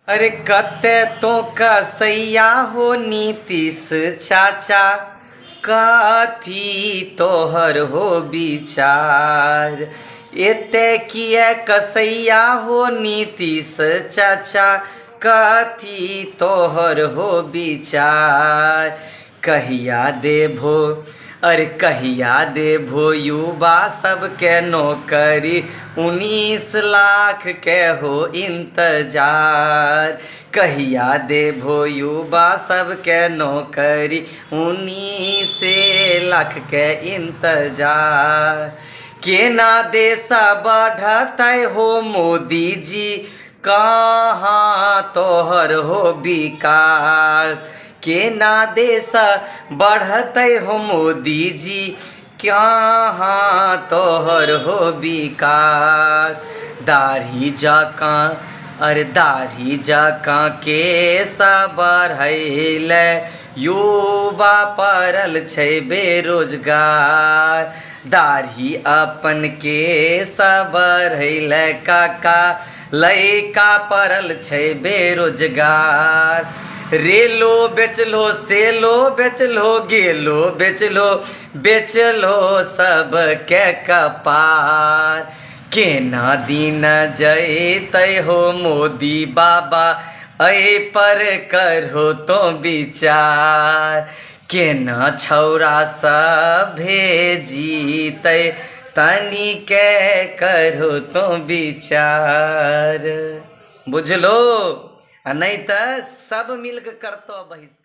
अरे कते तो कसैया हो नीतीश चाचा, कथी तोहर हो विचार। एते किए कसैया हो नीतीश चाचा, कथी तोहर हो विचार। कहिया देभो अरे कहिया देभो युवा सबके नौकरी, 19 लाख के हो इंतजार। कहिया देभो युवा सबके नौकरी, 19 लाख के इंतजार। केना देश बढ़तै हो मोदी जी, कहाँ तोहर हो विकास। केना देश बढ़तै हो मोदी जी, कहाँ तोहर हो विकास। दाढ़ी जकाँ केस बढ़ैले, युवा पड़ल छै बेरोजगार। दाढ़ी अपन केस बढ़ैले काका, लइका पड़ल छै बेरोजगार। रेलो बेचलो, सेलो बेचलो, गेलो बेचलो, बेचलो सबके कपार। केना दिन जैतै हो मोदी बाबा, ऐ पर करहो तो विचार। केना छौरा सब भेजीतै, तनिके करहो तो विचार। बुझलो, नहीं तो सब मिलके करतो बहिष्कार।